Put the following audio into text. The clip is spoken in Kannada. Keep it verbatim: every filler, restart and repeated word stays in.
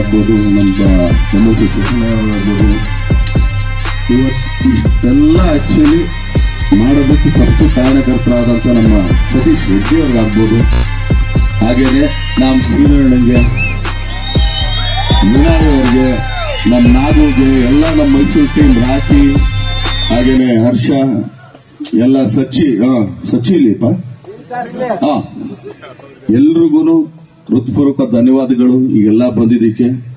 ಆಗ್ಬೋದು, ನಮ್ಮ ನಮಗೆ ಕೃಷ್ಣರಾಗ್ಬೋದು, ಇವತ್ತು ಇಷ್ಟೆಲ್ಲ ಆಕ್ಚುಲಿ ಮಾಡೋದಕ್ಕೆ ಫಸ್ಟ್ ಕಾರಣಕರ್ತರಾದಂಥ ನಮ್ಮ ಸತೀಶ್ ರೆಡ್ಡಿ ಅವ್ರಿಗಾಗ್ಬೋದು, ಹಾಗೇನೆ ನಮ್ಮ ಸೀನಣ್ಣಂಗೆ, ವಿನಯ್ ಅವ್ರಿಗೆ, ನಮ್ಮ ನಾಗುಗೆ, ಎಲ್ಲ ನಮ್ಮ ಮೈಸೂರು ಟೀಮ್, ರಾಕಿ, ಹಾಗೇನೆ ಹರ್ಷ, ಎಲ್ಲ ಸಚ್ಚಿ ಸಚ್ಚಿಲಿಪ್ಪ ಹಾ ಎಲ್ರಿಗೂ ಹೃತ್ಪೂರ್ವಕ ಧನ್ಯವಾದಗಳು ಈಗೆಲ್ಲ ಬಂದಿದ್ದಕ್ಕೆ.